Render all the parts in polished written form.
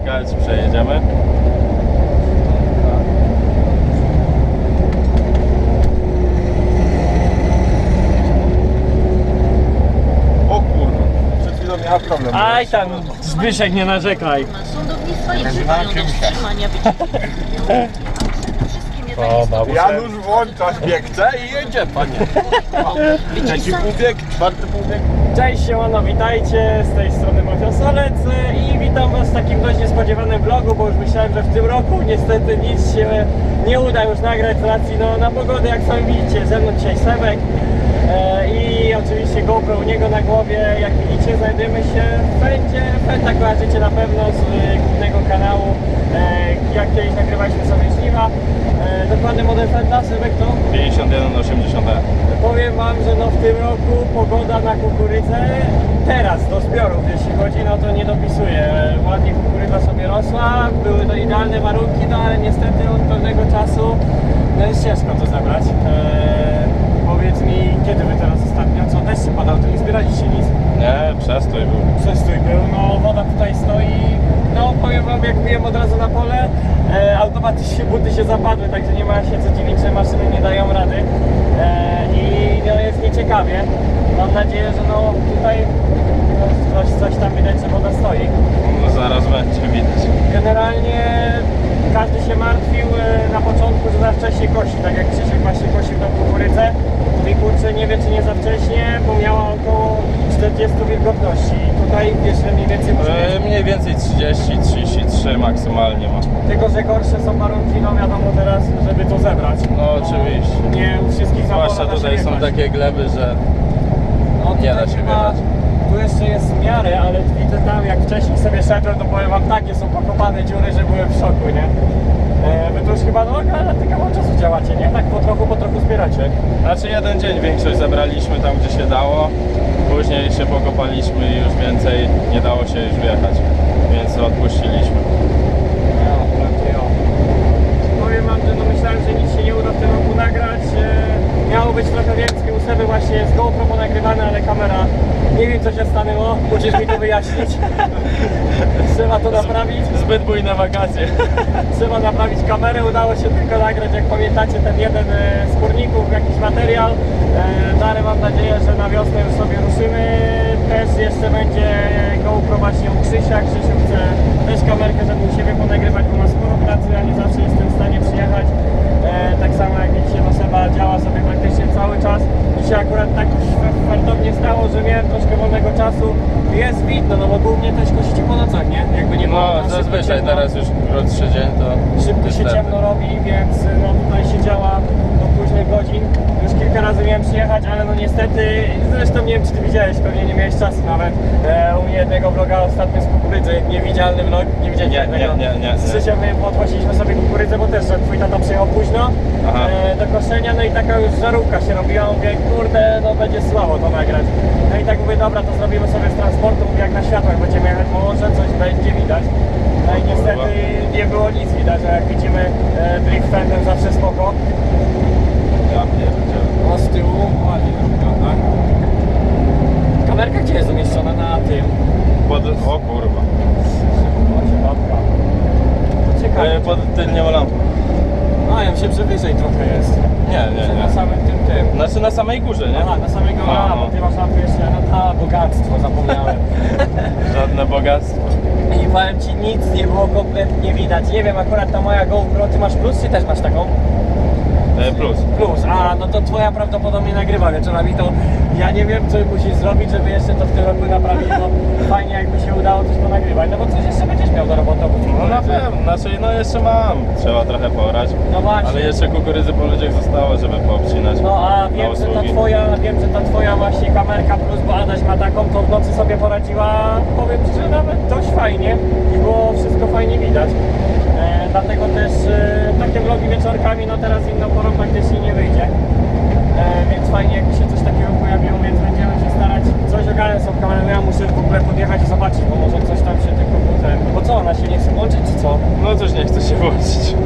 ciekawe, czy przejedziemy. O kurwa, przed chwilą miała problem. Aj tam, Zbyszek, nie narzekaj. Sądownictwa nie wzywają do wstrzymania wycieczki. O, babusia. Janusz włącza biegce i jedzie, panie. Trzeci półbieg, czwarty półbieg. Cześć, siemano, witajcie, z tej strony Mafia Solec i witam was w takim dość niespodziewanym vlogu, bo już myślałem, że w tym roku niestety nic się nie uda już nagrać z racji na pogodę, jak sami widzicie. Ze mną dzisiaj Sebek i oczywiście GoPro u niego na głowie. Jak widzicie, znajdujemy się w Fendzie. Fenda kojarzycie na pewno z głównego kanału, jak kiedyś nagrywaliśmy sobie żniwa. Dokładny model Fenda, Sebek, to? 5180E. Powiem wam, że no w tym roku pogoda na kukurydzę teraz do zbiorów, jeśli chodzi, no to nie dopisuje. Ładnie kukurydza sobie rosła, były to idealne warunki, no ale niestety od pewnego czasu no jest ciężko to zebrać. Powiedz mi, kiedy wy teraz ostatnio, co deszcz padał, to nie zbieraliście nic? Nie, przestój był. Przestój był, no woda tutaj stoi, no powiem wam, jak biłem od razu na pole, automatycznie buty się zapadły, także nie ma się co dziwić, że maszyny nie dają rady i no, jest nieciekawie. Mam nadzieję, że no tutaj no, coś tam widać, że woda stoi. No zaraz będzie widać. Generalnie każdy się martwił na początku, że za wcześnie kosi, tak jak Krzysiek właśnie kosił tą kukurydzę. I kurczę, nie wie czy nie za wcześnie, bo miała około 40 wilgotności. Tutaj jeszcze mniej więcej Mniej więcej 30-33 maksymalnie ma. tylko że gorsze są warunki, no wiadomo teraz, żeby to zebrać. No oczywiście. Nie u wszystkich Zwłaszcza zawodach tutaj da się są wjechać. takie gleby, że No, nie da tutaj się chyba- wjechać. Tu jeszcze jest w miarę, ale widzę tam jak wcześniej sobie szedłem, to powiem wam, takie są pokopane dziury, że byłem w szoku, nie? Wy to już chyba no na ty kawał czasu działacie, nie? Tak po trochu zbieracie. Znaczy jeden dzień większość zebraliśmy tam, gdzie się dało. Później się pokopaliśmy i już więcej nie dało się już wjechać, więc odpuściliśmy. Powiem wam, że no myślałem, że nic się nie uda w tym roku nagrać. Miało być trochę więcej, u Seby właśnie jest GoPro ponagrywane, ale kamera, nie wiem co się stanęło, musisz mi to wyjaśnić. Trzeba to naprawić. Zbyt bujne wakacje. Trzeba naprawić kamerę, udało się tylko nagrać, jak pamiętacie, ten jeden z kurników, jakiś materiał. No ale mam nadzieję, że na wiosnę już sobie ruszymy. Też jeszcze będzie GoPro właśnie u Krzysia. Krzysiu chce też kamerkę, żeby u siebie ponagrywać, bo ma sporo pracy, a nie zawsze jestem w stanie przyjechać. Tak samo jak widzicie, no Seba działa sobie praktycznie cały czas. Dzisiaj akurat tak fartownie stało, że miałem troszkę wolnego czasu. Jest widno, no bo głównie też kosicie po nocach, nie? Jakby nie było. No zazwyczaj teraz już krótszy dzień to Szybko się niestety. ciemno robi, więc no tutaj się działa do późnych godzin. Już kilka razy miałem przyjechać, ale no niestety, zresztą nie wiem czy ty widziałeś, pewnie nie miałeś czasu nawet. U mnie jednego vloga ostatnio z kukurydzy, niewidzialny vlog, nie widzieliście tego? Nie. Z Krzysiem podwoziliśmy sobie kukurydzę, bo też że twój tata przyjechał późno do koszenia, no i taka już żarówka się robiła, mówię, kurde, no będzie słabo to nagrać. No i tak mówię, dobra, to zrobimy sobie z transportu, mówię, jak na światłach będziemy jechać, może coś będzie widać. No i niestety nie było nic widać, a jak widzimy drift fendem zawsze spoko. Ja pierdzielę. No z tyłu ładnie zrobiona, tak? Kamerka gdzie jest umieszczona? Na tym. O kurwa. Ciekawe. Pod tylnią lampą. A, ja myślę, że wyżej trochę jest. Nie. Że na samym tym. Znaczy na samej górze, nie? Aha, na samego No. bo ty masz lampy jeszcze, no bogactwo, zapomniałem. Żadne bogactwo. I powiem ci, nic nie było kompletnie widać. Nie wiem, akurat ta moja GoPro, ty masz plus, czy też masz taką? Plus. Plus, a no to twoja prawdopodobnie nagrywa wieczorami, to ja nie wiem co musisz zrobić, żeby jeszcze to w tym roku naprawić, bo fajnie jakby się udało coś ponagrywać, no bo coś jeszcze będziesz miał do roboty oprócz No na kukurydzy. pewno, znaczy no jeszcze mam. Trzeba trochę porać. No właśnie. Ale jeszcze kukurydzy po ludziach zostało, żeby poobcinać. No a wiem, że ta twoja właśnie kamerka plus, bo Adaś ma taką, to w nocy sobie poradziła, powiem ci, że nawet dość fajnie i było wszystko fajnie widać. Dlatego też takie vlogi wieczorkami, no teraz inną porą praktycznie nie wyjdzie. Więc fajnie jakby się coś takiego pojawiło, więc będziemy się starać coś ogarnąć z tą kamerą. Ja muszę w ogóle podjechać i zobaczyć, bo może coś tam się tylko budzę. Bo co, ona się nie chce włączyć czy co? No coś nie chce się włączyć.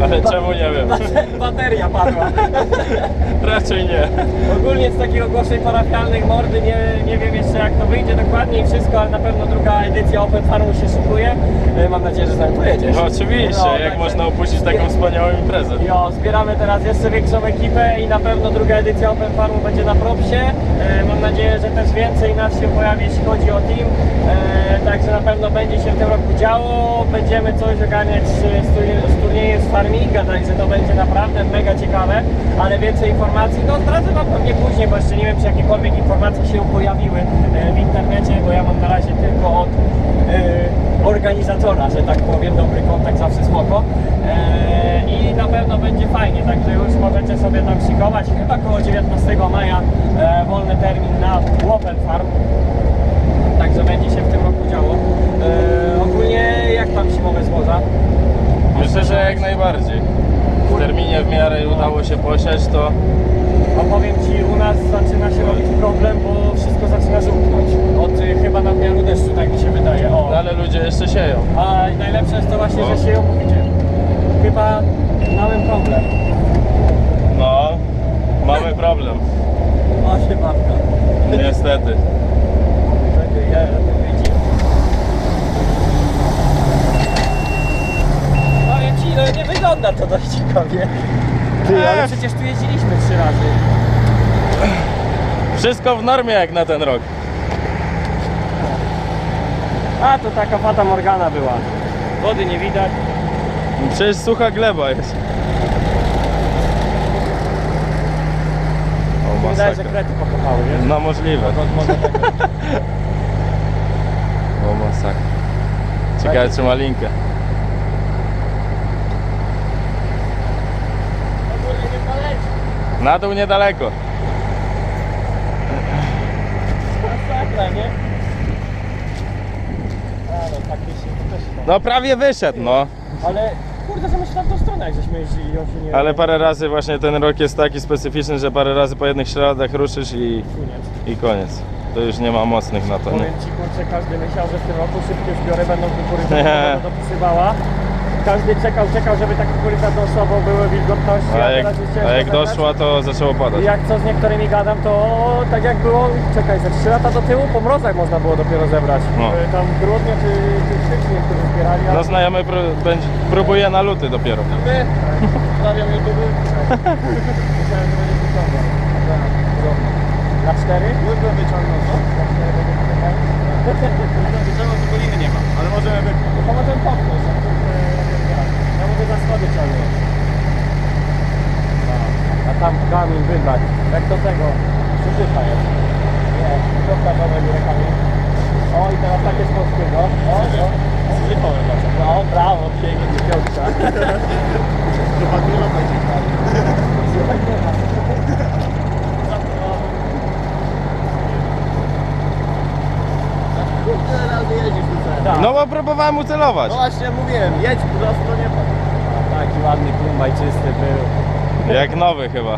Ale czemu nie wiem? Bateria padła. Raczej nie. Ogólnie z takich ogłoszeń parafialnych mordy nie wiem jeszcze jak to wyjdzie dokładnie i wszystko, ale na pewno druga edycja Open Farmu się szykuje. Mam nadzieję, że z nami pojedziesz. No oczywiście, No, jak także- można upuścić taką wspaniałą imprezę. Jo, zbieramy teraz jeszcze większą ekipę i na pewno druga edycja Open Farmu będzie na propsie. Mam nadzieję, że też więcej nas się pojawi, jeśli chodzi o team. Także na pewno będzie się w tym roku działo. Będziemy coś ogarniać z turniejem z farminga, także to będzie naprawdę mega ciekawe. Ale więcej informacji, no zdradzę wam pewnie później, bo jeszcze nie wiem, czy jakiekolwiek informacje się pojawiły w internecie, bo ja mam na razie tylko od organizatora, że tak powiem, dobry kontakt zawsze spoko. I na pewno będzie fajnie, także już możecie sobie tam szykować. Chyba koło 19 maja wolny termin na Open Farm. Także będzie się w tym roku działo. Ogólnie jak tam zimowe zboża? Myślę, że jak najbardziej. W terminie w miarę udało się posiać, to A powiem Ci, u nas zaczyna się robić problem, bo wszystko zaczyna żółknąć. Od chyba nadmiaru deszczu, tak mi się wydaje. O. no, ale ludzie jeszcze sieją. A najlepsze jest to właśnie, O. że się ją mówicie. Chyba mamy problem. No, mamy problem. O się babka. Niestety. Ja to widzi. Powiem Ci, no nie wygląda to dość ciekawie. Ty, ale przecież tu jeździliśmy 3 razy. Wszystko w normie jak na ten rok. A to taka fata morgana była. Wody nie widać. Przecież sucha gleba jest. O, Wydaje, że masakra. krety pokochały, wiesz? No możliwe. Może tego. O, masakra. Ciekawe czy ma linkę. Na dół niedaleko. Masakra, nie? A no faktycznie to też tak. No prawie wyszedł, no. Ale kurde, że myślę w tą stronę, jak żeśmy jeździli, on się nie... Ale parę razy właśnie ten rok jest taki specyficzny, że parę razy po jednych śladach ruszysz i koniec. To już nie ma mocnych na to, nie? Powiem Ci, kurczę, każdy myślał, że w tym roku szybkie zbiory będą kukurydzę Nie. dopisywała. Każdy czekał, żeby ta kukurydza doszła, bo były wilgotności, teraz jest ciężko A jak zebrać. doszła, to zaczęło padać. I jak co z niektórymi gadam, to tak jak było, czekaj, ze 3 lata do tyłu po mrozach można było dopiero zebrać. No. Tam w grudniu czy w styczniu, którzy zbierali. No znajomy próbuje na luty dopiero. my stawiam YouTube. Myślałem, że będzie wyciągał. Na 4? Już bym wyciągnął, co? Na 4 będzie wyciągał. Wyciągnął, tylko liny nie ma, ale możemy wypchnąć. To możemy popchnąć. Ja mogę za schody ciągnąć. A tam kamień wybrać. Jak do tego przyzypa jest. Nie, dobra, dobra, biorę kamień. O i teraz takie z polskiego. O, przyzypą wybrać. No, brawo, pięknie, piątka. Chyba dużo będzie kamień. No bo próbowałem ucelować. No właśnie mówiłem, jedź prosto, nie pan. Taki ładny klumbaj czysty był. Jak nowy chyba.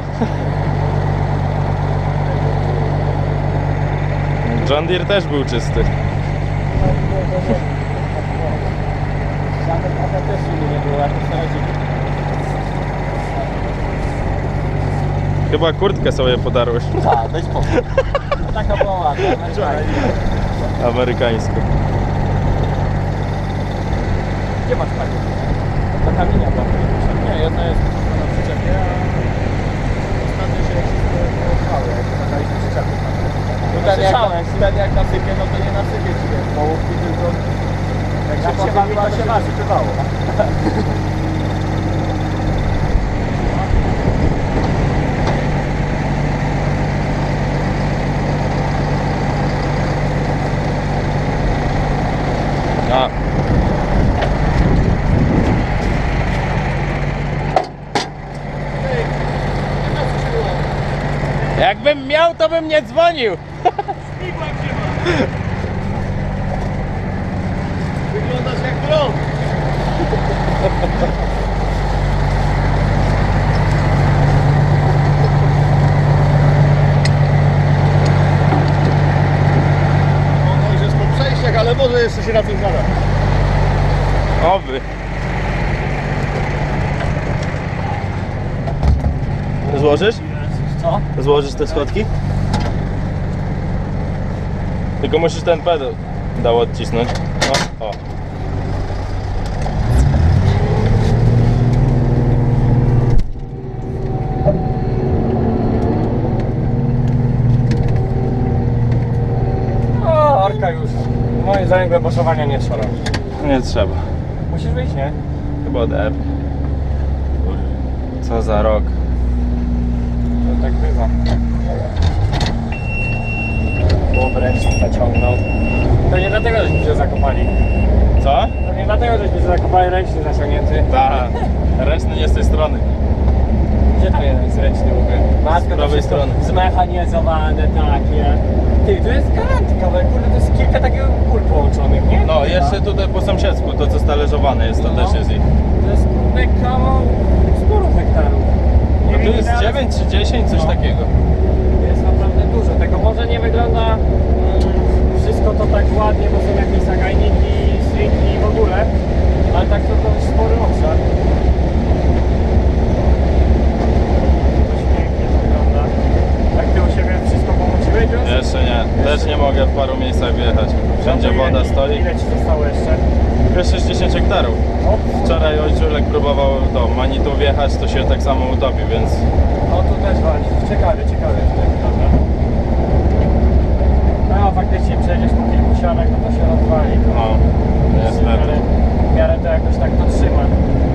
John Deere też był czysty. Żadnych trochę też nie było, jak to samodzielnie. Chyba kurtkę sobie podarłeś. Tak, daj spokój. Taka była ładna. Amerykańską. Gdzie masz panie? Do kamienia tam. Nie, jedna jest na przyczepie, a ostatnio się wszystko odpały, jak zakaliśmy przyczepy. Ten jak nasypie, no to nie nasypie ci, wiesz, połówki tylko... Jak się bawi, to się nasypywało. A. Jakbym miał, to bym nie dzwonił. Wyglądasz jak grom. No już jest po przejściach, ale może jeszcze się na tym zada. Oby. Złożysz? Co? Złożysz te schodki? Tylko musisz ten pedał odcisnąć. No, o. O, Arka już. Moim zdaniem głęboszowania nie trzeba robić. Nie trzeba. Musisz wyjść, nie? Chyba odep. Co za rok. To tak bywa. Bo ręcznik zaciągnął. To nie dlatego, żeśmy się zakopali. Co? To nie dlatego, żeśmy się zakopali, ręcznik zaciągnięty. Tak. Ręczny nie z tej strony. Gdzie tam jeden jest ręczny w ogóle? Matko, to prawej wszystko strony. zmechanizowane takie. Ty, tu jest garantka, ale kurde, to jest kilka takich kul połączonych, nie? No, jeszcze tutaj po sąsiedzku, to co stalerzowane jest, to No. też jest ich. To jest kurde kawał sporo hektarów. Nie No tu wiem, jest ile, ale 9 czy 10, coś No. takiego. jest naprawdę dużo. Tego może nie wygląda wszystko to tak ładnie, bo są jakieś zagajniki, stringi w ogóle, ale tak to jest spory obszar. Dość pięknie to wygląda. Jak ty u siebie wszystko pomociłeś już? Jeszcze nie, też nie mogę w paru miejscach wjechać. Wszędzie No to woda ile- stoi. Ile ci zostało jeszcze? Jeszcze 10 hektarów. O, Wczoraj ojczulek próbował do Manitu wjechać, to się tak samo utopi, więc no tu też wali. Ciekawe jest to wygląda. No faktycznie przejdziesz po kilku sianach, no to się rozwali. no, niestety. Ale w miarę to jakoś tak to trzyma.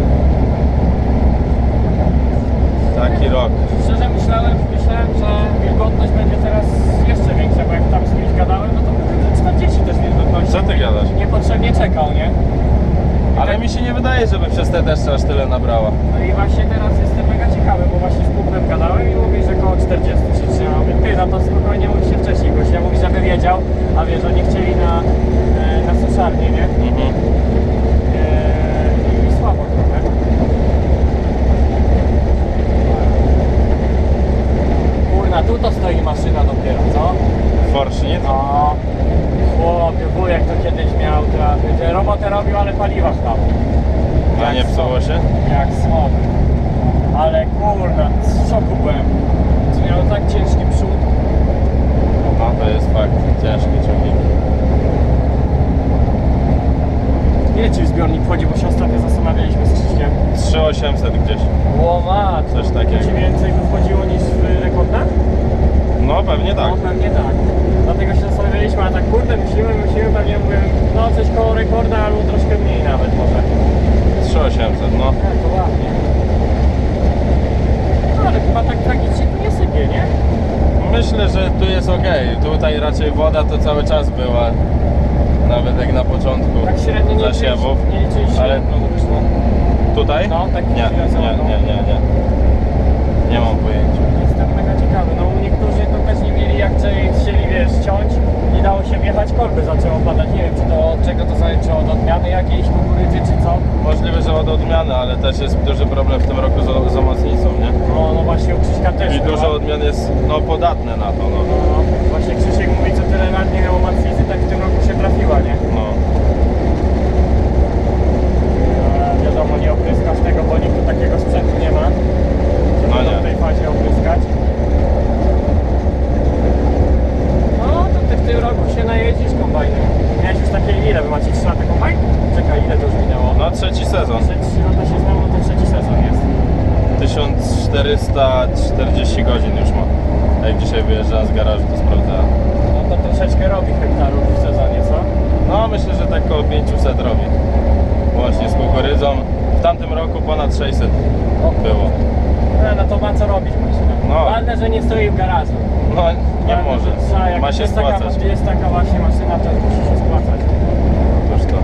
Taki rok. Szczerze myślałem, że wilgotność będzie teraz jeszcze większa, bo jak tam z kimś gadałem, no to mówię, że 40 też wilgotności. Co ty gadasz? Niepotrzebnie czekał, nie? Ale mi się nie wydaje, żeby przez te deszcze aż tyle nabrała. No i właśnie teraz jestem mega ciekawy, bo właśnie z kumplem gadałem i mówi, że koło 40 się trzyma. Mówię, ty, no to spokojnie mówi się wcześniej gościa, mówi, żeby wiedział, a wiesz, oni chcieli na suszarnię, nie? Mhm. I słabo trochę. Kurna, tu to stoi maszyna dopiero, co? Forsznik? No, chłopie, wujek to kiedyś miał, to robotę robił, ale paliwa chlał. A nie psuło się? Jak smok. Ale kurna, w szoku byłem. To miał tak ciężki przód. No to jest fakt, ciężki ciągnik. Ile ci w zbiornik wchodzi, bo się ostatnio zastanawialiśmy z Krzyśkiem. 3800 gdzieś. Łoma, Coś takiego. Ci więcej by wchodziło niż w rekordach? No pewnie tak. No pewnie tak. Dlatego się zastanawialiśmy, a tak kurde, myślimy, pewnie mówię, no coś koło rekorda albo troszkę mniej nawet może. 3800, no. Tak, to ładnie. No ale chyba tak tragicznie tu nie sypie, nie? Myślę, że tu jest ok. Tutaj raczej woda to cały czas była. Nawet jak na początku Tak średnio nie zasiewów. nie liczyliście, Ale no to wyszło. tutaj? No, tak nie, nie mam pojęcia. Jestem mega ciekawy, no niektórzy to też nie mieli jak chcieli, wiesz, ciąć i dało się wjechać, korby zaczęło padać, nie wiem czy to od czego to zależy, czy od odmiany jakiejś kukurydzy, czy co. Możliwe, że od odmiany, ale też jest duży problem w tym roku z omocnicą, nie? No właśnie u Krzyśka też I była. dużo odmian jest no, podatne na to, no. No, właśnie Krzysiek mówi, co tyle lat nie miał matwizy, tak w tym roku się trafiła, nie? no. Wiadomo, nie opryskasz tego, bo nikt tu takiego sprzętu nie ma, żeby No to nie. w tej fazie opryskać. No, to ty w tym roku się najedziesz kombajnem. Miałeś już takie, ile wy macie 3 lata kombajn? Czekaj, ile to już minęło? No trzeci sezon. 3 lata się znało, to trzeci sezon jest. 1440 godzin już ma. Jak dzisiaj wyjeżdżałem z garażu, to sprawdzałem. No to troszeczkę robi hektarów w sezonie, co? No myślę, że tak około 500 robi. Właśnie z kukurydzą. W tamtym roku ponad 600 było. No to ma co robić maszyna. No. Ważne, że nie stoi w garażu. No nie Ważne, może. że trzeba, jak Ma się jest taka, spłacać. jest taka właśnie maszyna, to musi się spłacać. Otóż to.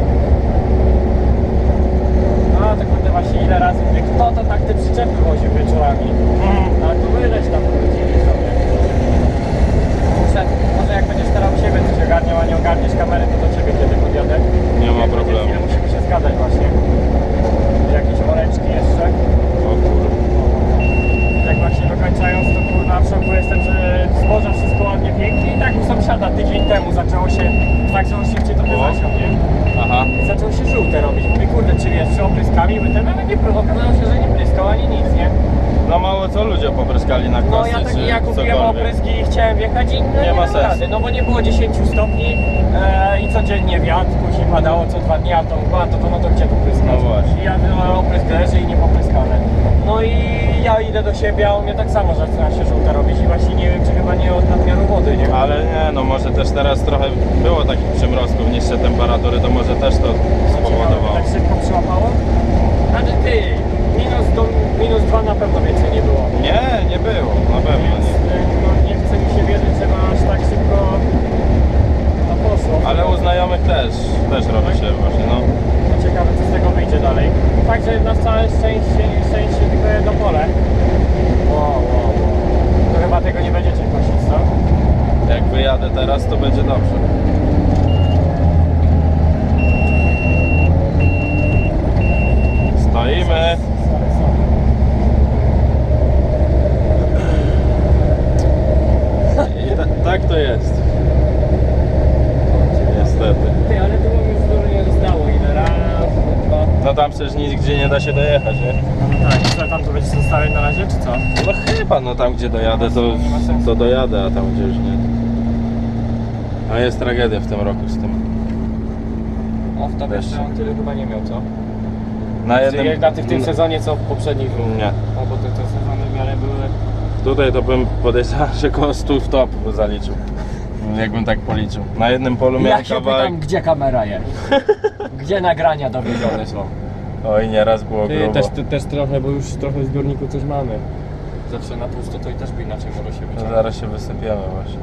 No to kurde właśnie ile razy mówię, kto to tak te przyczepy wozi wieczorami? Ale tu wyleć tam wrócili sobie. Muszę, może jak będziesz starał siebie coś ogarniał, a nie ogarniesz kamery, to do ciebie kiedy podjadę. Nie ma Jak będzie problemu. chwilę, musimy się zgadać właśnie. Jakieś woreczki jeszcze. O kurde. Jak właśnie dokończając, to kurwa w szoku jestem, że zboże wszystko ładnie pięknie i tak u sąsiada tydzień temu zaczęło się tak, że on się czy wiesz, czy opryskami, by ten nawet nie pryskał, okazało się, że nie pryskał ani nic, nie? No mało co ludzie popryskali na No kostce, ja kupiłem cokolwiek. opryski i chciałem wjechać i Nie ma sensu. rady, no bo nie było 10 stopni i codziennie wiatr, później padało co 2 dni, a to mgła, no to gdzie tu pryskać? No właśnie. I ja oprysk leży i nie popryskane. No i ja idę do siebie, a u mnie tak samo zaczyna się żółta robić i właśnie nie wiem, czy chyba nie od nadmiaru wody, nie? Ale nie, no może też teraz trochę było takich przymrozków, niższe temperatury, to może też to spowodowało. Tak szybko przyłapało? Znaczy ty, minus 2 na pewno więcej nie było. Nie było, na pewno Więc nie. no, nie chce mi się wierzyć, że aż tak szybko to poszło. Ale u znajomych też robi się właśnie, no. No ciekawe, co z tego wyjdzie dalej. Fakt, że na całe szczęście tylko jedno pole. Wow. To chyba tego nie będziecie kosić, co? Jak wyjadę teraz, to będzie dobrze. Stoimy. I tak to jest. Niestety. Ty, ale tu już dużo nie zostało. Ile raz, dwa. No tam przecież nigdzie nie da się dojechać, nie? No tak, co tam to będziesz zostawiać na razie, czy co? No chyba, no tam gdzie dojadę, to dojadę, a tam gdzie już nie. A jest tragedia w tym roku z tym. O, w tobie jeszcze on tyle chyba nie miał, co? Na Czy na w tym sezonie, co w poprzednich? Nie. No bo te sezony w miarę były... Tutaj to bym podejrzał, że koło 100 w top zaliczył. Jakbym tak policzył. Na jednym polu miałem Ja się kawałek. pytam, gdzie kamera jest? Gdzie nagrania dowiezione są? Oj, nieraz było Ty, grubo. też trochę, bo już trochę w zbiorniku coś mamy. Zawsze na pusto to i też by inaczej może się No wyciągnąć. zaraz się wysypiemy właśnie.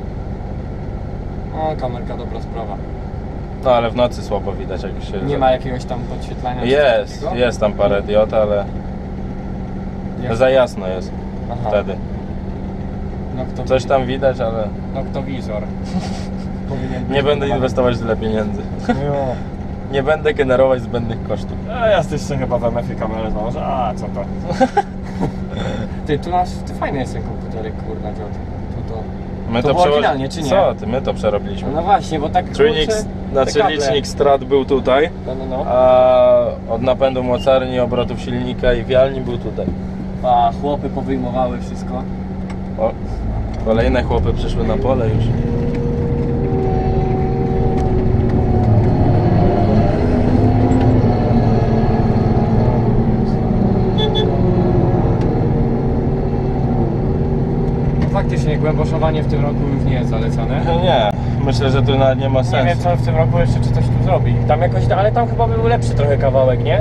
O, kamerka, dobra sprawa. No ale w nocy słabo widać, jak się... Nie ma jakiegoś tam podświetlania? czy Jest, coś takiego? jest tam parę diod, ale Jest. za jasno jest Aha. wtedy. No, Coś tam widać, ale Noktowizor. Powinien być nie będę kupowany. inwestować tyle pieniędzy. Jo. Nie będę generować zbędnych kosztów. A ja jeszcze chyba w MF-ie kamerę założę, a co to? Ty fajny jest ten komputerek, kurna, dziot. My To było oryginalnie, czy nie? Co ty, my to przerobiliśmy. No właśnie, bo tak Czujnik, kurczę, znaczy te kable. licznik strat był tutaj, No. a od napędu mocarni, obrotów silnika i wialni był tutaj. A chłopy powyjmowały wszystko. O, kolejne chłopy przyszły na pole już. Faktycznie głęboszowanie w tym roku już nie jest zalecane. Nie, myślę, że tu nawet nie ma Nie wiem sensu. co w tym roku jeszcze, czy coś tu zrobi. Tam jakoś, ale tam chyba był lepszy trochę kawałek, nie?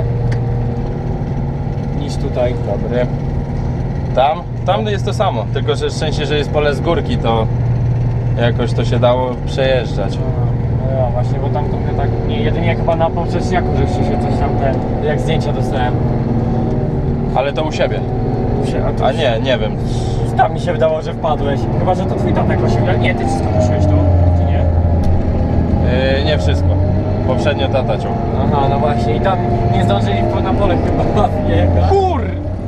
Niż tutaj. Dobry. Tam jest to samo, tylko że szczęście, że jest pole z górki, to jakoś to się dało przejeżdżać. No ja właśnie, bo tam trochę tak, nie, jedynie chyba na poprzeczniaku, żeście się coś tam jak zdjęcia dostałem. Ale to u siebie. A A nie wiem. tam mi się wydawało, że wpadłeś. Chyba, że to twój tata kosił, ale nie, ty wszystko kosiłeś tu, czy nie? Nie wszystko. Poprzednio tata ciął. Aha, no właśnie, i tam nie zdążyli na pole chyba wjechać. Kur!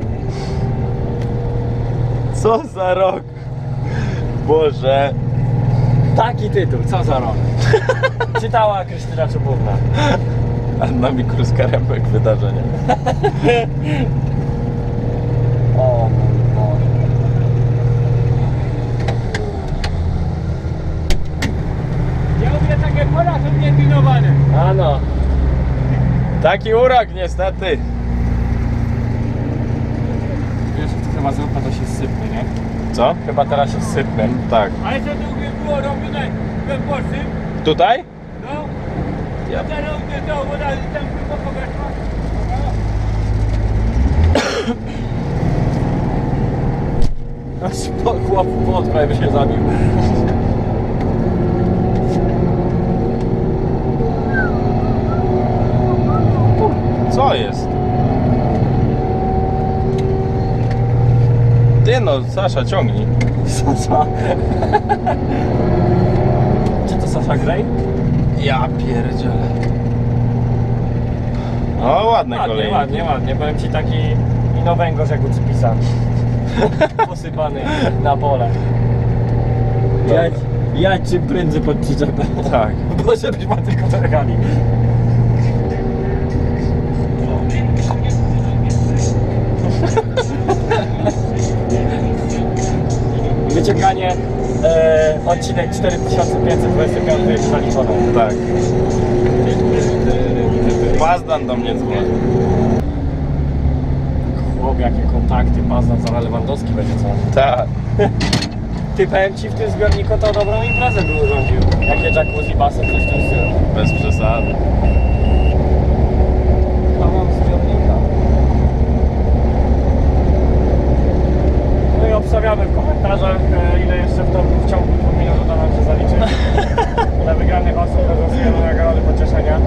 Co za rok? Boże. Taki tytuł, co za rok. Czytała Krystyna Czubówna. Anna Mikrus-Karembek wydarzenia. O mój Boże. Ja mówię tak jak maraton niepilnowany. A no. Taki urak niestety. Wiesz, to chyba zróbmy, to się sypnie, nie? Co? Chyba teraz się sypnie. Tak. Ale to długie było robione we Włoszech. Tutaj? No. Ja. Teraz to woda tam tylko pogasła. Aż chłop w prawie się zabił. Co jest? Ty no, Sasza, ciągnij. Sasza. Czy to Sasha Grey? Ja pierdzielę. No ładne kolejne. Ładnie. Powiem ci taki inowęgorz jak u Cypisa. Posypany na pole. Ja czym prędzej pod przyczepę. Tak. Bo żebyś ma tylko targali. spokojnie odcinek 4525 zaliczony. Tak. Mazdan do mnie dzwoni. Chłop, jakie kontakty, Mazdan, zaraz Lewandowski będzie co? Tak. Ty, powiem ci, w tym zbiorniku to dobrą imprezę by urządził. Jakie jacuzzi, basen, coś w tym stylu. Bez przesady. Mam zbiornika. No i obstawiamy w komentarzach, ile jeszcze w ciągu 2 minut uda nam się zaliczyć. Dla wygranych osób rozlosujemy nagrody pocieszenia.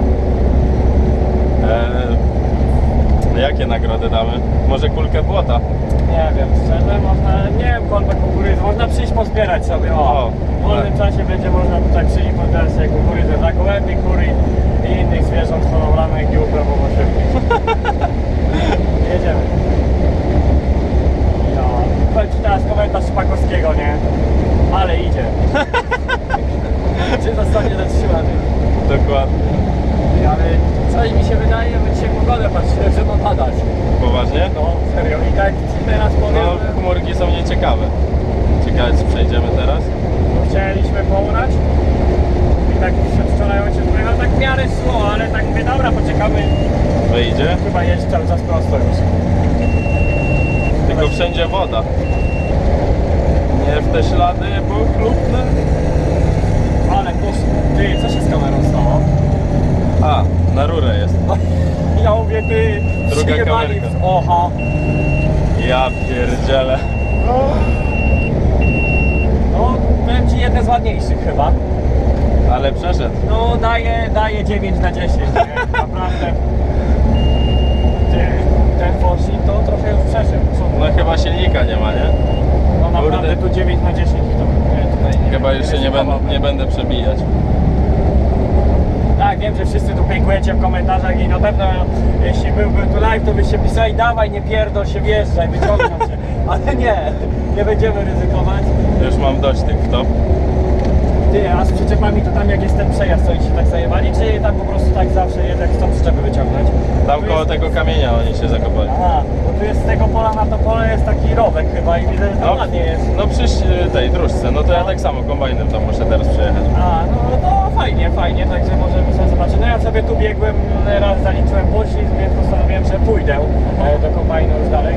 Jakie nagrody damy? Może kulkę błota? Nie wiem, szczerze, można, nie wiem, kolbę kukurydzy, można przyjść pozbierać sobie, O, w wolnym czasie będzie można tutaj przyjść pozbierać sobie kukurydzę dla gołębi, kury i innych zwierząt hodowlanych i uprawowo szybkich. Jedziemy. Ja, powiem ci teraz komentarz Szpakowskiego, nie? Ale idzie. Czy zostanie zatrzymany? Dokładnie. Ale coś mi się wydaje, że dzisiaj pogodę patrzyłem, że ma padać. Poważnie? No, serio. I tak ci teraz powiem, No, że chmurki są nieciekawe. Ciekawe, czy przejdziemy teraz? chcieliśmy połrać i tak przedwczoraj ojciec pojechał tak w miarę szło, ale tak mówię, dobra, poczekamy. Wyjdzie? Chyba jeździ cały czas prosto już. Tylko wszędzie woda. Nie w te ślady pochlubne. Ale poszło. Ty, co się z kamerą stało? A, na rurę jest. Ja mówię, ty, Druga przyjebali kamerka. Oha. Ja pierdzielę. No, powiem ci, jedne z ładniejszych chyba. Ale przeszedł. No, daje 9 na 10, nie? Naprawdę. Ty, ten Forsin to trochę już przeszedł. No chyba silnika nie ma, nie? No naprawdę Kurde. tu 9 na 10 to tutaj Chyba już się nie będę przebijać. Tak, wiem, że wszyscy tu piękujecie w komentarzach i na pewno jeśli byłby tu live, to byście pisali, dawaj, nie pierdol się, wjeżdżaj, wyciągam cię. Ale nie będziemy ryzykować. Już mam dość tych wtop. Ty, a z przyczepami to tam jak jest ten przejazd, to oni się tak zajebali, czy tam po prostu tak zawsze jest, jak chcą przyczepy wyciągnąć? Tam Tu koło jest... tego kamienia oni się zakopali. Aha, bo tu jest z tego pola na to pole jest taki rowek chyba i widzę, że to ładnie jest. No przy tej dróżce, no to ja tak samo kombajnem tam muszę teraz przejechać. A, no to fajnie, także możemy sobie zobaczyć. No ja sobie tu biegłem, raz zaliczyłem poślizg, więc postanowiłem, że pójdę do kombajnu już dalej.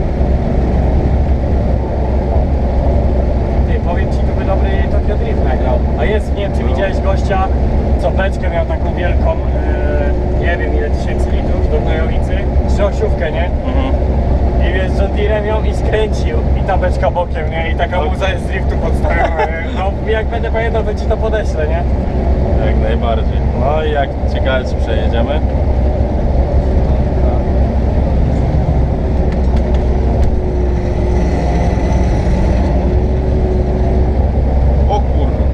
Ty, powiem ci, tu by dobry Tokyo Drift nagrał. A jest, nie wiem czy widziałeś gościa, co beczkę miał taką wielką, nie wiem ile tysięcy litrów do gnojowicy, trzyosiówkę, nie? I wiesz, John Deerem ją i skręcił i ta beczka bokiem, nie? I taka muza jest z driftu podstawiona. No jak będę pamiętał, to ci to podeślę, nie? Jak najbardziej. No i jak ciekawe, czy przejedziemy? O kurwa.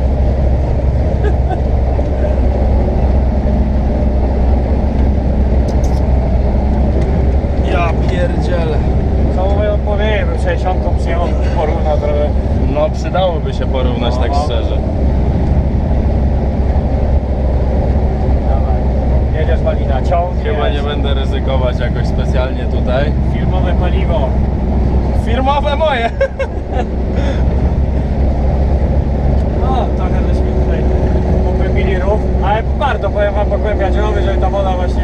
Ja pierdzielę. Co mówię, odpowiem, 60 przyjechał, porówna trochę. No przydałoby się porównać tak No. szczerze. Dawaj. Jedziesz Malina, ciągniesz. Chyba nie będę ryzykować jakoś specjalnie tutaj. Filmowe paliwo. Firmowe moje! No, trochę żeśmy tutaj pogłębili rów, ale warto, powiem wam, pogłębiać rowy, żeby ta woda właśnie...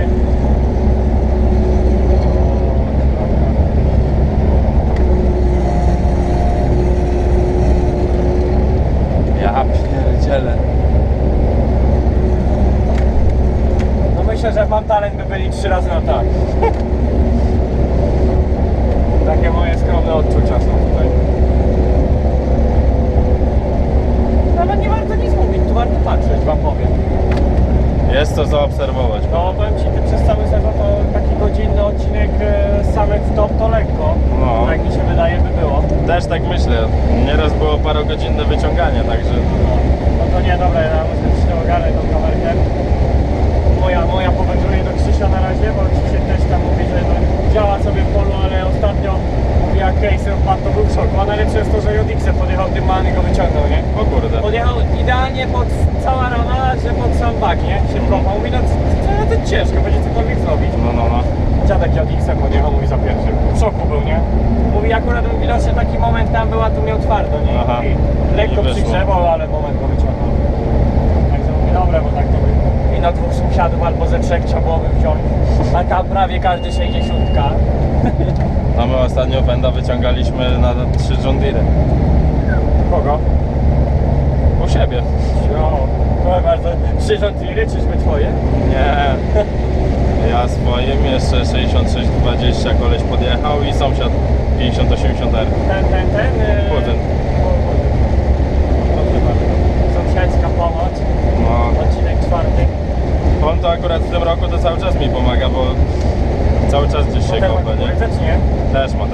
Ja pierdzielę. No myślę, że mam talent, by byli 3 razy na tak. Takie moje skromne odczucia są tutaj. Nawet nie warto nic mówić, tu warto patrzeć, wam powiem. Jest to zaobserwować. No powiem ci, ty przez cały sezon to taki godzinny odcinek samych w top to lekko. No. Tak mi się wydaje by było. Też tak myślę. Nieraz było parogodzinne wyciąganie, także... No to nie, dobra, ja muszę się ogarnąć tą kamerkę. Moja powędruje do Krzysia na razie, bo Krzysiek też tam mówi, że no, działa sobie w polu, ale ostatnio mówi, jak Caser wpadł, to był w szoku. A najlepsze jest to, że Jodixem podjechał tym man i go wyciągnął, nie? O kurde. Podjechał idealnie pod cała rana, że pod sam bak, nie? Szybko. A mówi, no to ciężko, będzie cokolwiek zrobić. No. Dziadek Jodixem podjechał, mówi za pierwszym. W szoku był, nie? Mówi, akurat widocznie taki moment tam był, a tu miał twardo, nie? Aha. Mówi, prawie każdy 60. No my ostatnio Fenda wyciągaliśmy na 3 John Deere. Kogo? U siebie. O, proszę bardzo. 3 Tiry, czyżby twoje? Nie. Ja swoim jeszcze 6620 koleś podjechał i sąsiad 5080R. Ten. Kurde. Proszę bardzo. Sąsiedzka pomoc. No, Odcinek 4. on to akurat w tym roku to cały czas mi pomaga, bo cały czas gdzieś się kopę, nie? Też nie. Też ma.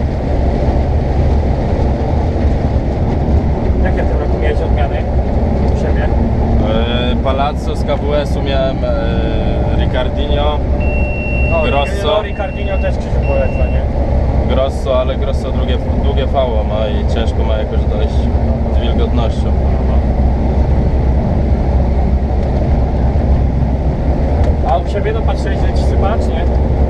Jakie w tym roku miałeś odmiany u siebie? Palazzo z KWS-u miałem Ricardinho, Grosso. Ricardinho też Krzysiu poleca, nie? Grosso, ale Grosso długie V ma i ciężko ma jakoś dojść z wilgotnością. A u siebie no patrzyłeś, że ci sypacz, nie?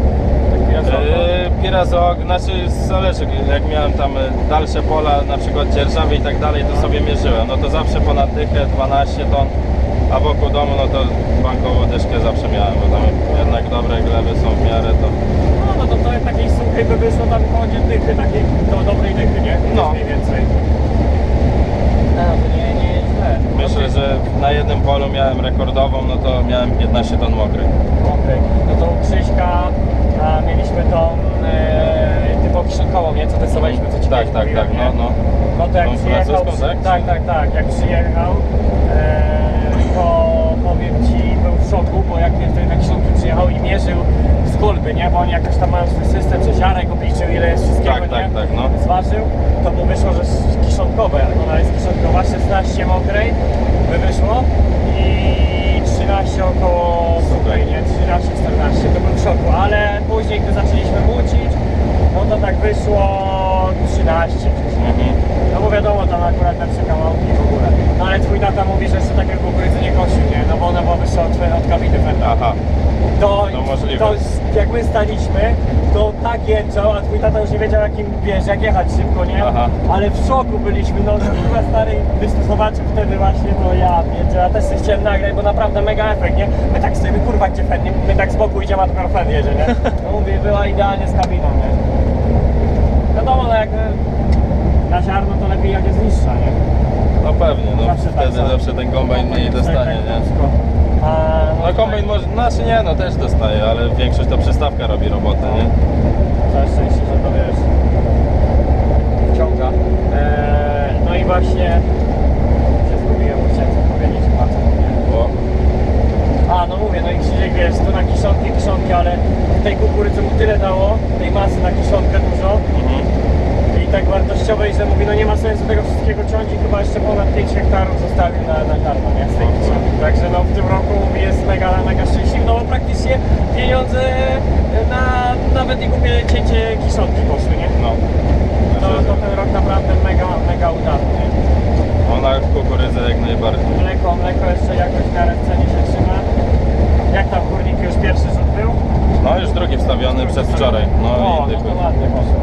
Tak Pirazok, znaczy zależy, jak miałem tam dalsze pola, na przykład dzierżawy i tak dalej, to sobie mierzyłem. No to zawsze ponad dychę, 12 ton, a wokół domu no to bankową dyszkę zawsze miałem, bo tam jednak dobre gleby są w miarę to. No to takiej suchy by wyszło tam koło dychy, takiej do dobrej dychy, nie? No. Mniej więcej. No to nie źle. Myślę, że na jednym polu miałem rekordową, no to miałem 15 ton mokrych. Okej. No to u Krzyśka mieliśmy tą typową kiszonkową, nie? Co testowaliśmy, co ci Tak, kiedyś mówiłem, nie? no. No to jak Tą przyjechał, francuską, tak? tak, jak przyjechał, to powiem ci, był w szoku, bo jak wtedy na kiszonki przyjechał i mierzył z kolby, nie? Bo oni jakoś tam mają swój system, że ziarek obliczył, ile jest wszystkiego, Tak, nie? tak, no. Zważył, to mu wyszło, że kiszonkowe, jak ona jest kiszonkowa, 16 mokrej by wyszło i 13 około suchej, nie? 13-14, to był w szoku, ale później, gdy zaczęliśmy mucić, no to tak wyszło 13 gdzieś, nie? No bo wiadomo, tam akurat lepsze kawałki w ogóle. No ale twój tata mówi, że jeszcze takiego kukurydzy nie kosił, nie? No bo ona była wyższa od kabiny Fenda. Aha, no możliwe. To jak my staliśmy, to tak jęczał, a twój tata już nie wiedział jakim, wiesz, jak jechać szybko, nie? Aha. Ale w szoku byliśmy, no kurwa stary, byś to zobaczył wtedy właśnie, no ja wiedział, ja też sobie chciałem nagrać, bo naprawdę mega efekt, nie? My tak stoimy, kurwa gdzie Fend, nie? My tak z boku idziemy, a dopiero Fend jedzie, nie? No mówię, była idealnie z kabiną, nie? Wiadomo, no jak na ziarno to lepiej jak jest niższa, nie? no pewnie, no Zawsze tak wtedy samo. zawsze ten kombajn mniej dostanie, nie? No kombajn może, znaczy nie, no też dostaje, ale większość to przystawka robi robotę, nie? Całe szczęście, że to wiesz, ciąga. No i właśnie się zgubiłem, bo chciałem coś powiedzieć, a co mówię? Bo A, no mówię, no i Krzysiek, wiesz, tu na kiszonki, ale tej kukurydzy mu tyle dało, tej masy na kiszonkę dużo i tak wartościowej, że mówi, no nie ma sensu tego wszystkiego ciąć i chyba jeszcze ponad 5 hektarów zostawił na karmę, nie? Z tej kiszonki. Także no w tym roku mówi, jest mega szczęśliwy, no bo praktycznie pieniądze na nawet nie głupie cięcie kiszonki poszły, nie? no. To ten rok naprawdę mega udany, nie? Ona kukurydzę jak najbardziej. Mleko jeszcze jakoś w miarę w cenie się trzyma. Jak tam górniki już pierwszy rzut był? No już drugi wstawiony przedwczoraj. No O, i no tylko. to ładnie poszło.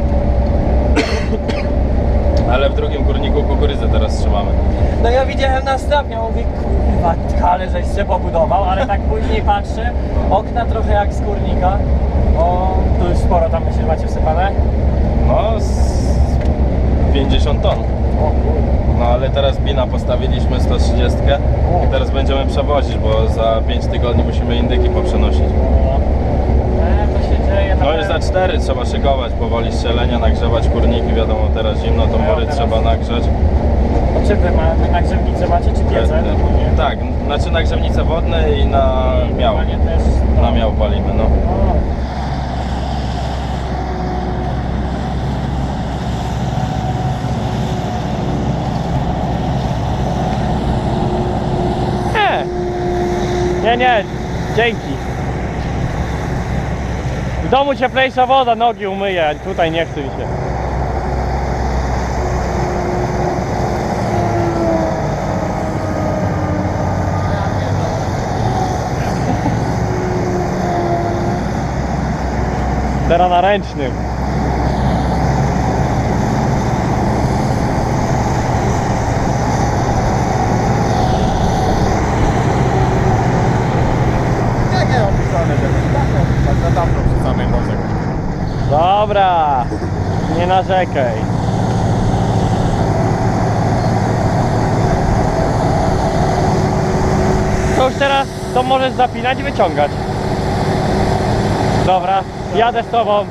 Ale w drugim górniku kukurydzę teraz trzymamy. No ja widziałem na stopniu, mówię, kurwa, ale żeś się pobudował, ale tak później patrzę, okna trochę jak z kurnika. O, tu już sporo tam myślę, macie wsypane? No z 50 ton. O kurwa. No ale teraz bina postawiliśmy 130 i teraz będziemy przewozić, bo za 5 tygodni musimy indyki poprzenosić. To się dzieje. No już za 4 trzeba szykować powoli strzelenia, nagrzewać kurniki, wiadomo teraz zimno, to mory trzeba nagrzać. Czy wy nagrzewnicę macie, czy piece? Tak, znaczy nagrzewnice wodne i na miał. Też. Na miał palimy, no. O. Nie, dzięki. W domu cieplejsza woda, nogi umyję, tutaj nie chce mi się. Teraz na ręcznym. Nie opisane, że tak, za dawno wrzucamy. Czekaj, wąsek. Dobra, nie narzekaj. To już teraz to możesz zapinać i wyciągać. Dobra, jadę z tobą.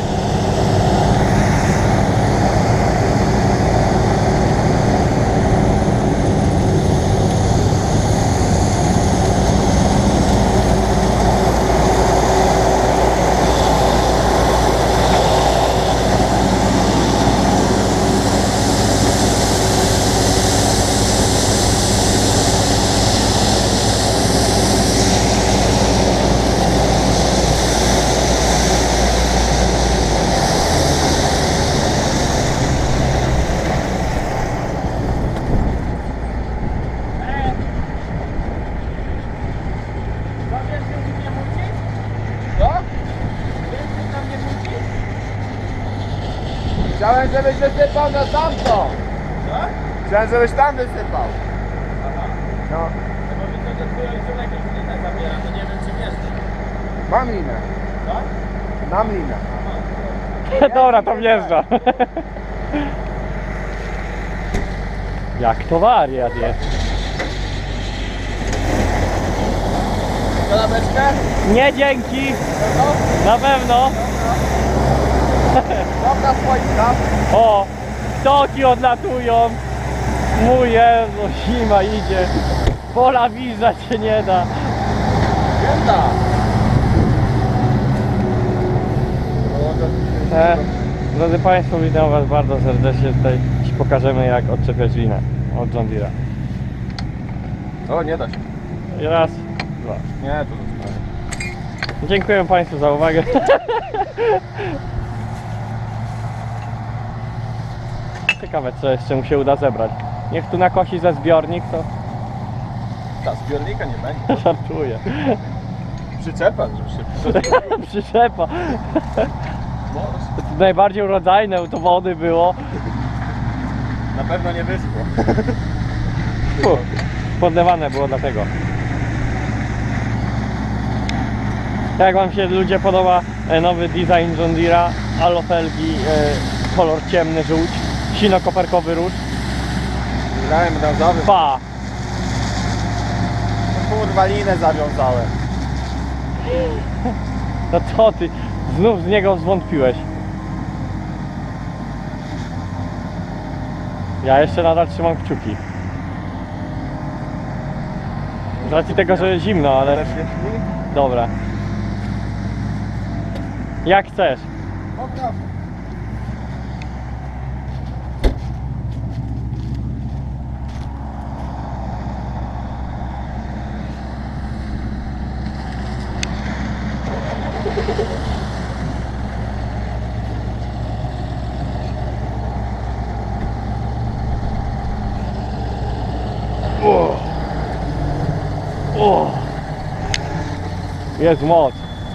Chciałem, żebyś wysypał na tamto. Co? Chciałem, żebyś tam wysypał. Aha. No, Bo widzę, że twój ojciec jakieś linę zabiera, to nie wiem czy wiesz. mam linę. Co? Mam linę. Dobra, to wjeżdża. Jak to wariat jest. Kolabeczkę? Nie dzięki. Na pewno. Dobra, słońca. O, ptoki odlatują. Mój Jezu, zima idzie. Pola wiza cię nie da. Jęda. Drodzy Państwo, witam Was bardzo serdecznie. Tutaj Ci pokażemy, jak odczepiać linę od John Deere'a. O, nie da się. I raz, dwa. Nie, to zostaje. Dziękuję Państwu za uwagę. Ciekawe, co jeszcze mu się uda zebrać. Niech tu nakosi ze zbiornik, to Ta zbiornika nie będzie. żartuję. Przyczepa, żeby się Przyczepa. Najbardziej urodzajne to wody było. Na pewno nie wyschło. Podlewane było dlatego. Jak Wam się ludzie podoba nowy design John Deere'a, alofelgi, kolor ciemny żółć, sino-koperkowy róż, Grałem brązowy. pa! Kurwa, linę zawiązałem. No co ty, znów z niego zwątpiłeś. Ja jeszcze nadal trzymam kciuki. Z racji tego, że jest zimno, ale dobra. Jak chcesz. Popraw. O! Jest moc.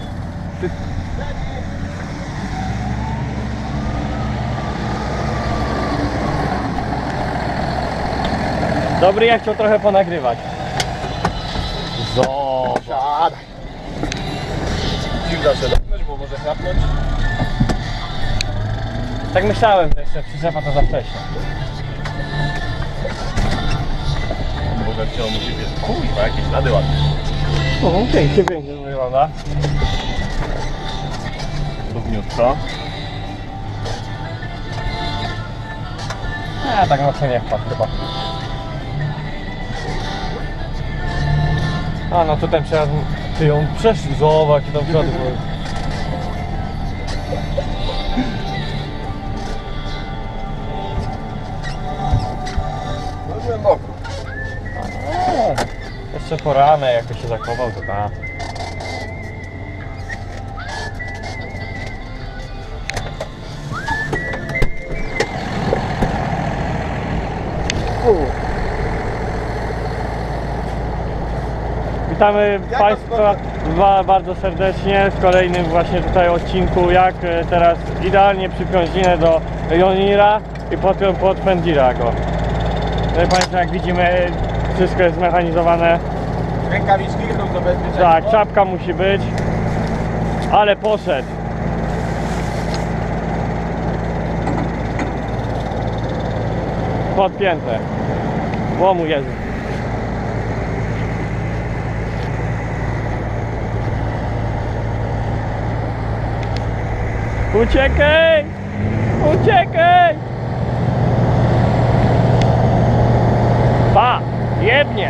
Dobry, ja chciał trochę ponagrywać. Zobacz. Siadaj. Dziwna się dopnąć, bo może chrapnąć. Tak myślałem, że jeszcze przyczepa to za wcześnie. Może chciał mu się wiesz. Kurwa, jakieś ślady ładne. Pięknie wygląda. Równiutko. Tak mocno nie wpadł chyba. A no tutaj przejazd, ty ją przeszli, zobacz, tam przodu były. No głęboko. Jeszcze poranę, jakby się zakopał, to ta. Witamy Państwa bardzo serdecznie w kolejnym właśnie tutaj odcinku, jak teraz idealnie przypiąć linę do John Deere'a i potem podpiąć go. Tutaj Państwo, jak widzimy, wszystko jest zmechanizowane. Rękawiczki idą do bezpieczeństwa. Tak, czapka musi być, ale poszedł. Podpięte. Łomu jest. Uciekaj! Uciekaj! Pa! Jebnie!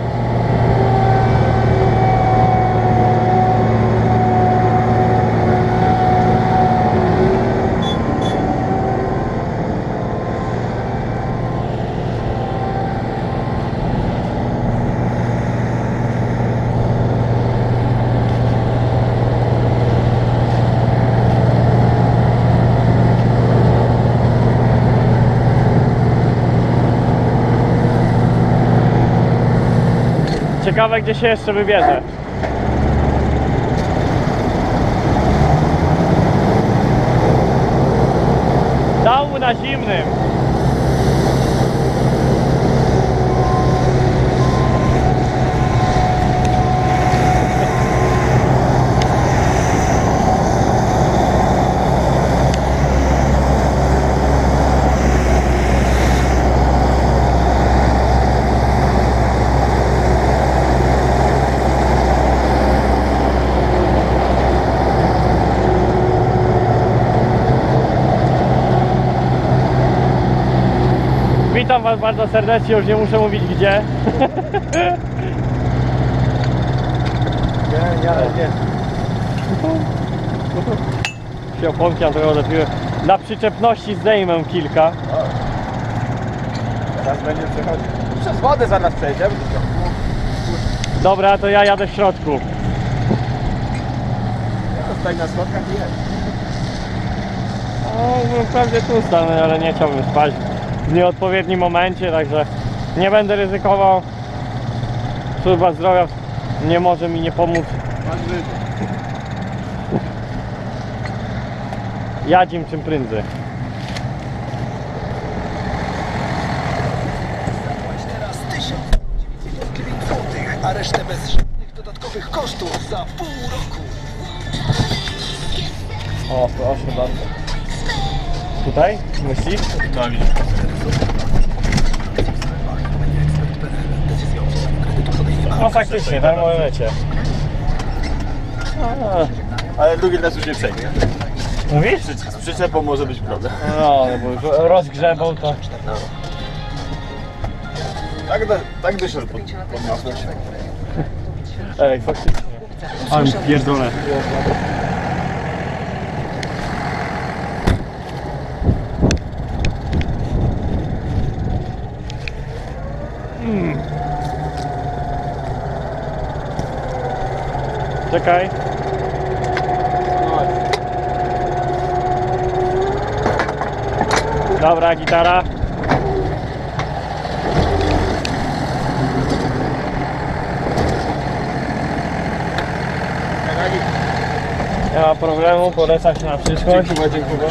Ciekawe, gdzie się jeszcze wybierze. Dał mu na zimnym. Witam Was bardzo serdecznie, już nie muszę mówić gdzie. Nie. Się oponki nam trochę odlepiły. Na przyczepności zdejmę kilka. Teraz będzie przechodzić. Przez wodę zaraz przejdziemy. Dobra, to ja jadę w środku. Zostań na schodkach i jedź. No, pewnie tu stanę, ale nie chciałbym spać w nieodpowiednim momencie, także nie będę ryzykował. Służba zdrowia nie może mi nie pomóc. Jadzim czym prędzej. Teraz 1909 zł, a resztę bez żadnych dodatkowych kosztów za pół roku. O, proszę bardzo. Tutaj? Myślisz? No widzisz. No faktycznie, tak możecie. Ale drugi raz już nie przejdzie. Mówisz? Z przyczepą może być problem. No, bo już rozgrzebał to. Tak do środka podniosłeś. Ej, faktycznie. Ale pierdolę. Czekaj. Dobra, gitara. Nie ma problemu, polecam się na przyszłość. Dziękuję.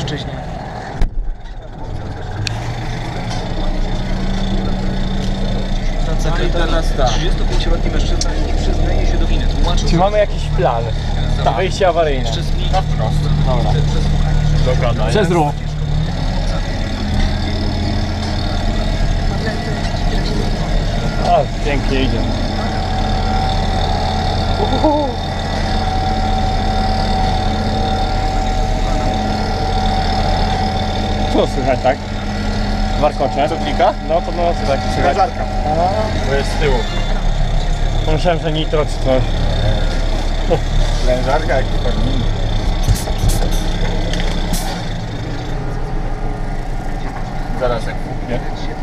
I teraz tak. 35-letni mężczyzna nie przyznaje się do winy. Tłumaczył, Czy mamy jakiś plan? Wyjście awaryjne. Na wprost. Dobra. Dokładnie. Przez ruch. O, pięknie idzie. Co słychać, tak? Warkocze. Co klika? No to no co tak słychać. Strażarka. To jest z tyłu. Myślałem, że nitro czy coś. Wężarka jak to pewnie. Zaraz jak puknie.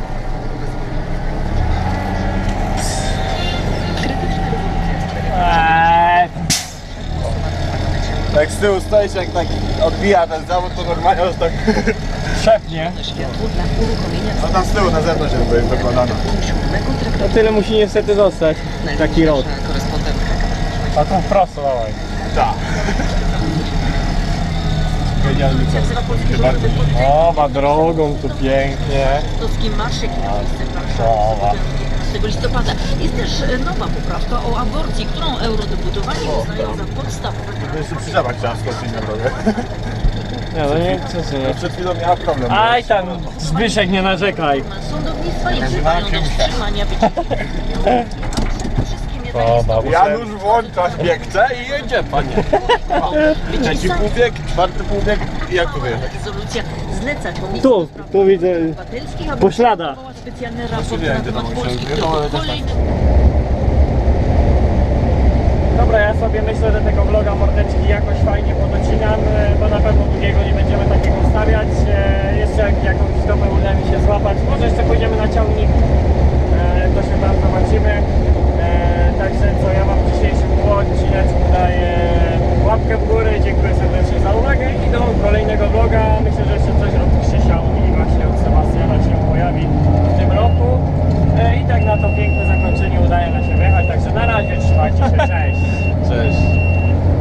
Tak z tyłu stoisz, jak tak odbija ten zawód, to normalnie już tak... Szepnie. Światło dla uruchomienia No tam z tyłu na zewnątrz jakby jest dokładane. No tyle musi niestety zostać. Taki rok. korespondentka. A tu prosto dawaj. Tak. Genialny co? O, ma drogą tu pięknie. Polski Marsz jaki ma miejsce w Warszawie 11 listopada. Jest też nowa poprawka o aborcji, którą eurodeputowani uznają za podstawową. To jeszcze przyczepać trzeba skoczyć na drogę. Nie, no nie chcę nie. Przed chwilą miała problem. Aj tam, Zbyszek, nie narzekaj. Sądownictwa nie wzywają do wstrzymania wycieczki. Wszystkim jest Janusz włącza biegce i jedzie, panie. Trzeci półbieg, czwarty półbieg i jak tu wyjechać? Rezolucja zleca Komisji Tu, tu widzę Obywatelskich, aby poślada. przygotowała specjalny raport wiem, na gdzie tam temat muszę- polskich gdzie to typów też tak. kolejnych. Dobra, ja sobie myślę, że tego vloga mordeczki jakoś fajnie podocinam, bo na pewno długiego nie będziemy takiego wstawiać. Jeszcze jakąś stopę uda mi się złapać. Może jeszcze pójdziemy na ciągnik, to się tam zobaczymy. Także co, ja wam w dzisiejszym odcineczku daję łapkę w górę. Dziękuję serdecznie za uwagę i do kolejnego vloga. Myślę, że jeszcze coś